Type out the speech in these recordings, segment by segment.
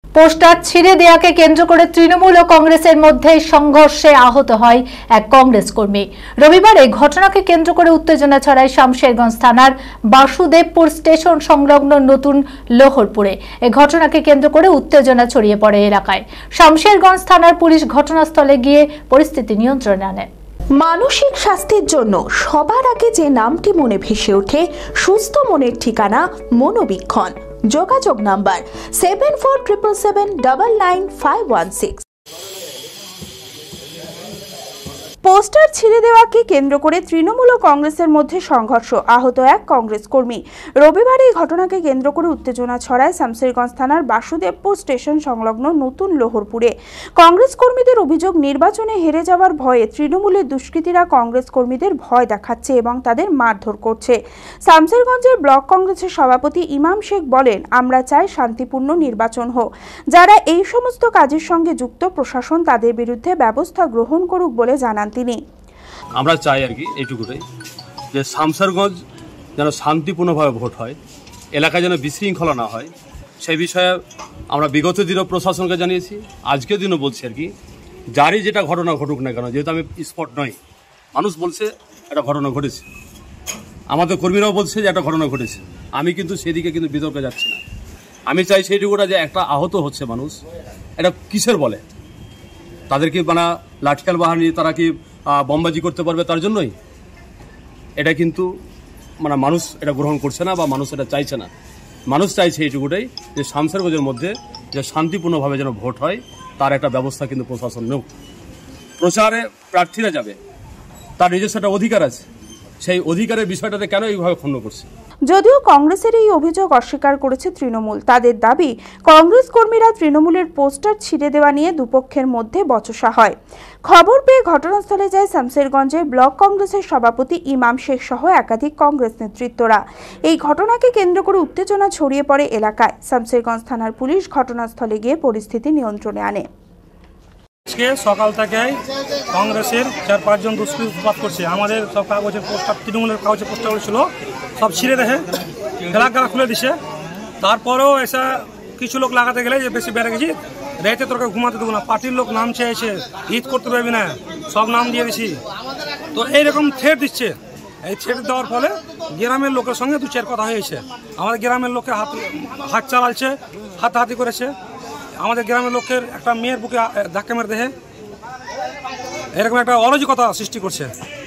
Poster ছিঁড়ে দেওয়াকে কেন্দ্র করে তৃণমূল ও কংগ্রেসের মধ্যে সংঘর্ষে আহত হয় এক কংগ্রেস কর্মী। রবিবার এই ঘটনাকে কেন্দ্র করে উত্তেজনা ছড়ায় শামশেরগঞ্জ থানার বাসুদেবপুর স্টেশন সংলগ্ন নতুন লোহরপুরে। এই ঘটনাকে কেন্দ্র করে উত্তেজনা ছড়িয়ে পড়ে এলাকায়। শামশেরগঞ্জ থানার পুলিশ ঘটনাস্থলে গিয়ে পরিস্থিতি নিয়ন্ত্রণে আনে। মানসিক স্বাস্থ্যের জন্য সবার আগে যে নামটি মনে ভেসে ওঠে, সুস্থ মনের ঠিকানা মনোবীক্ষণ। যোগাযোগ নাম্বার 7477799516। পোস্টার ছিঁড়ে দেওয়াকে কেন্দ্র করে তৃণমূল ও কংগ্রেসের মধ্যে সংঘর্ষ, আহত এক কংগ্রেস কর্মী। রবিবার এই ঘটনাকে কেন্দ্র করে উত্তেজনা ছড়ায় শামশেরগঞ্জ থানার বাসুদেবপুর স্টেশন সংলগ্ন নতুন লোহরপুরে। কংগ্রেস কর্মীদের অভিযোগ, নির্বাচনে হেরে যাওয়ার ভয়ে তৃণমূলের দুষ্কৃতীরা কংগ্রেস কর্মীদের ভয় দেখাচ্ছে এবং তাদের মারধর করছে। শামশেরগঞ্জের ব্লক কংগ্রেসের সভাপতি ইমাম শেখ বলেন, আমরা চাই শান্তিপূর্ণ নির্বাচন হোক। যারা এই সমস্ত কাজের সঙ্গে যুক্ত, প্রশাসন তাদের বিরুদ্ধে ব্যবস্থা গ্রহণ করুক বলে জানান তিনি। আমরা চাই আর কি এইটুকুটাই, যে শামশেরগঞ্জ যেন শান্তিপূর্ণভাবে ভোট হয়, এলাকায় যেন বিশৃঙ্খলা না হয়, সেই বিষয়ে আমরা বিগত দিনও প্রশাসনকে জানিয়েছি, আজকের দিনও বলছি আর কি। যারই যেটা ঘটনা ঘটুক না কেন, যেহেতু আমি স্পট নই, মানুষ বলছে একটা ঘটনা ঘটেছে, আমাদের কর্মীরাও বলছে যে একটা ঘটনা ঘটেছে, আমি কিন্তু সেদিকে কিন্তু বিতর্কে যাচ্ছি না। আমি চাই সেইটুকুটা, যে একটা আহত হচ্ছে মানুষ, এটা কিসের বলে? তাদেরকে মানে লাঠিয়াল বাহিনী তারা কি বমবাজি করতে পারবে তার জন্যই? এটা কিন্তু মানে মানুষ এটা গ্রহণ করছে না বা মানুষ এটা চাইছে না। মানুষ চাইছে এইটুকুটাই, যে শামশেরগঞ্জের মধ্যে যে শান্তিপূর্ণভাবে যেন ভোট হয়, তার একটা ব্যবস্থা কিন্তু প্রশাসন নেই। প্রচারে প্রার্থীরা যাবে, তার নিজস্ব একটা অধিকার আছে, সেই অধিকারের বিষয়টাতে কেন এইভাবে খণ্ড করছে? যদিও কংগ্রেসের এই অভিযোগ অস্বীকার করেছে তৃণমূল। তাদের দাবি, কংগ্রেস কর্মীরা তৃণমূলের পোস্টার ছিঁড়ে দেওয়া নিয়ে দুপক্ষের মধ্যে বচসা হয়। খবর পেয়ে ঘটনাস্থলে যায় শামশেরগঞ্জের ব্লক কংগ্রেসের সভাপতি ইমাম শেখ সহ একাধিক কংগ্রেস নেতৃত্বরা। এই ঘটনাকে কেন্দ্র করে উত্তেজনা ছড়িয়ে পড়ে এলাকায়। শামশেরগঞ্জ থানার পুলিশ ঘটনাস্থলে গিয়ে পরিস্থিতি নিয়ন্ত্রণে আনে। আজকে সকাল থেকে কংগ্রেসের 4-5 জন দুষ্কৃতী উৎপাত করছে। আমাদের সব কাগজের পোস্টার, তৃণমূলের কাগজের পোস্টারগুলো ছিল, সব ছিঁড়ে দেখে গেলা খুলে দিছে। তারপরেও এসে কিছু লোক লাগাতে গেলে যে বেশি বেড়ে গেছি, রেতে তোকে ঘুমাতে দেবো না, পার্টির লোক নাম চেয়েছে, ঈদ করতে পারবি না, সব নাম দিয়ে দিছি। তো এইরকম থ্রেট দিচ্ছে। এই থ্রেট দেওয়ার ফলে গ্রামের লোকের সঙ্গে 2-4 কথা হয়েছে। আমাদের গ্রামের লোকের হাত চালাচ্ছে, হাতাহাতি করেছে। আমাদের গ্রামের লোকের একটা মেয়ের বুকে ধাক্কা মেরে দেহে এরকম একটা অরাজকতা সৃষ্টি করছে।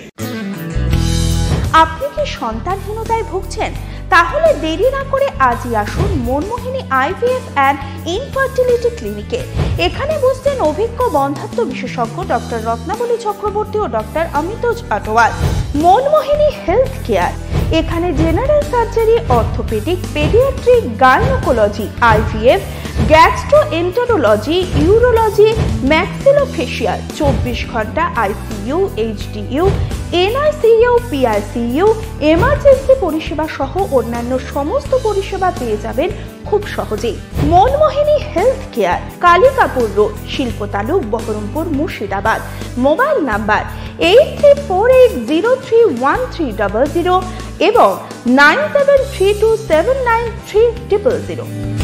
আপনি কি সন্তানহীনতায় ভুগছেন? তাহলে দেরি না করে আজই আসুন মনমোহিনী IVF অ্যান্ড ইনফার্টিলিটি ক্লিনিকে। এখানে বসছেন অভিজ্ঞ বন্ধাত্ব বিশেষজ্ঞ ডক্টর রত্নাবলী চক্রবর্তী ও doctor Amitoj Atwal. Manmohini health care, এখানে general surgery, orthopaedic, paediatric, gynaecology, IVF, gastroenterology, urology, maxillofacial, 24 ঘন্টা ICU, HDU, NICU, PICU, emergency পরিষেবা সহ অন্যান্য সমস্ত পরিষেবা পেয়ে যাবেন খুব সহজেই। Manmohini health care, Kalikapur road, শিল্পতালুক, বহরমপুর, মুর্শিদাবাদ। মোবাইল নাম্বার 8348031300 এবং 9732793000।